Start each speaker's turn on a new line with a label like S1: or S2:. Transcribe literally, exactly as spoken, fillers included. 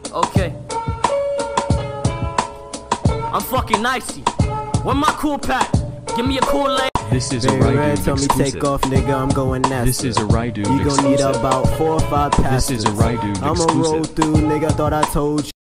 S1: Okay. I'm fucking nicey. Where my cool pack? Give me a cool leg.
S2: This is a
S3: Very rare,
S2: rydude
S3: tell me
S2: exclusive.
S3: take off, nigga, I'm going nasty.
S2: This is a rydude
S3: You gon' need
S2: exclusive.
S3: about four or five passes.
S2: This is a rydude
S3: I'ma
S2: exclusive.
S3: roll through, nigga, thought I told you.